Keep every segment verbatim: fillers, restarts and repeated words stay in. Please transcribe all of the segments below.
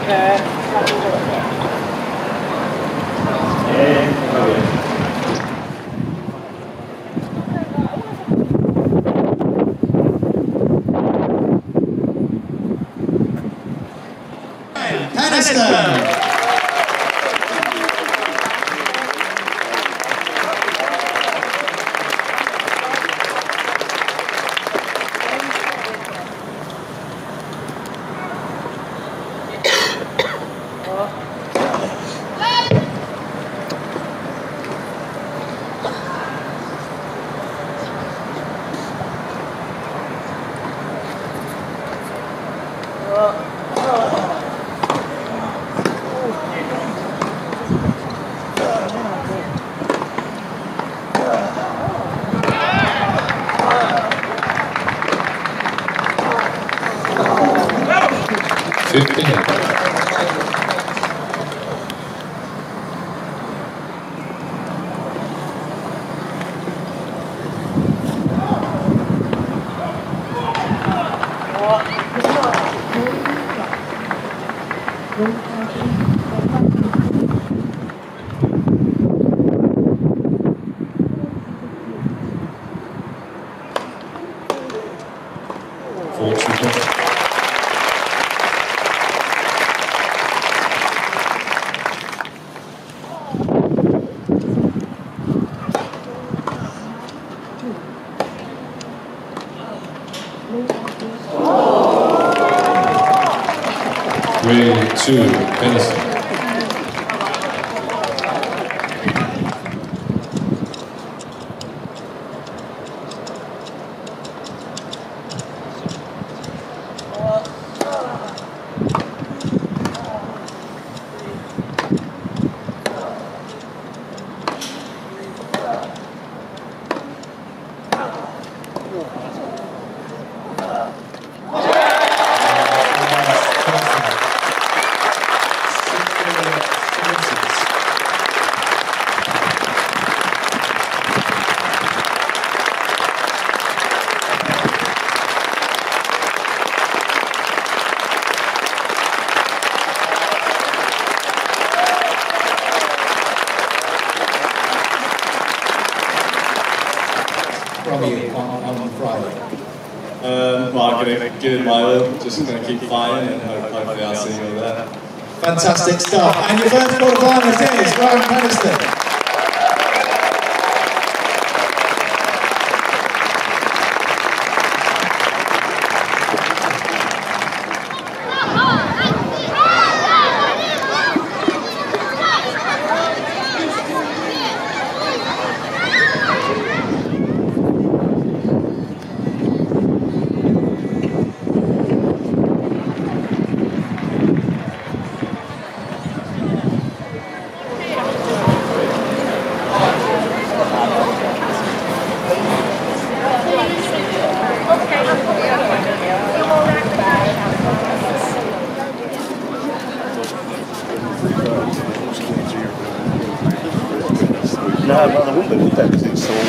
Peniston. Three, two, Peniston. From you on, on Friday? Um, well, I'm going to give it my all, just going to keep fighting and hopefully I'll see you there. Fantastic stuff. And your first quarterfinalist is Ryan Peniston. No, but the window would that because it's so.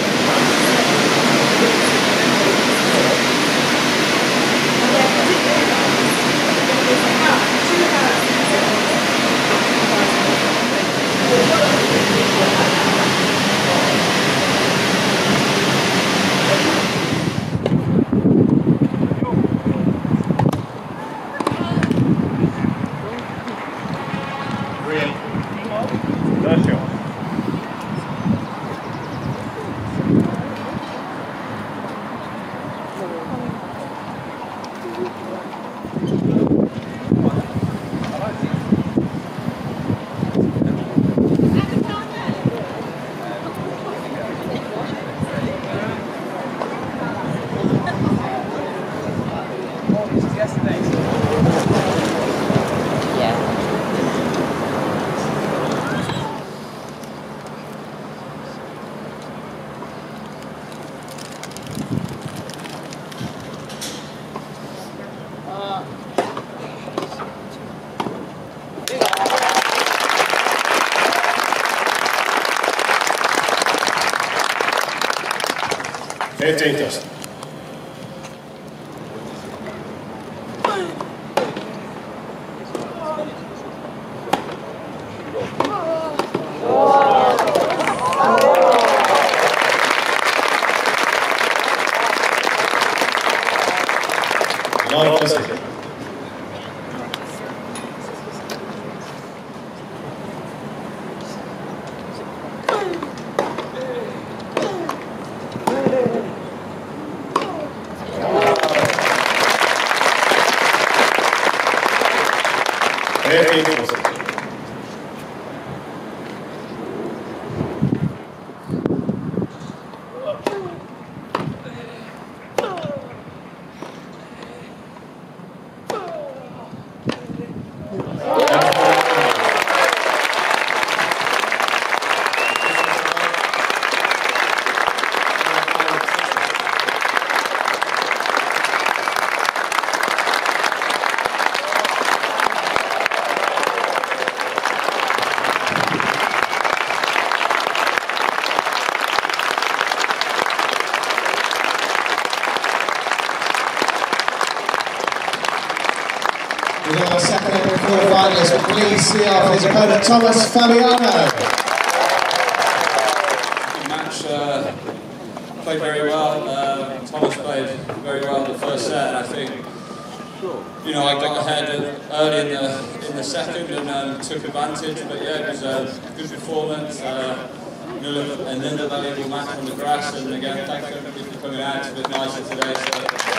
fifteen dust. Live physical. Very good. With our second ever quarter-finalist, but please see off his opponent Thomas Fabbiano. The match uh, played very well. Uh, Thomas played very well in the first set, and I think, you know, I got ahead early in the in the second and um, took advantage. But yeah, it was a good performance. Uh, another, another valuable match on the grass, and again, thanks everybody for coming out. It's a bit nicer today. So.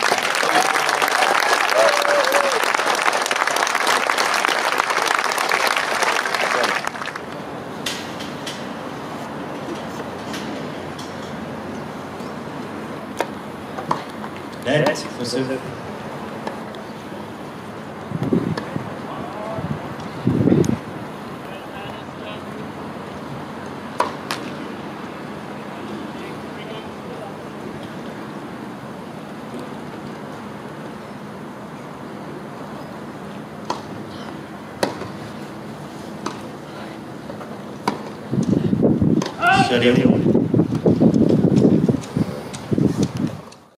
Net for seven. Steady.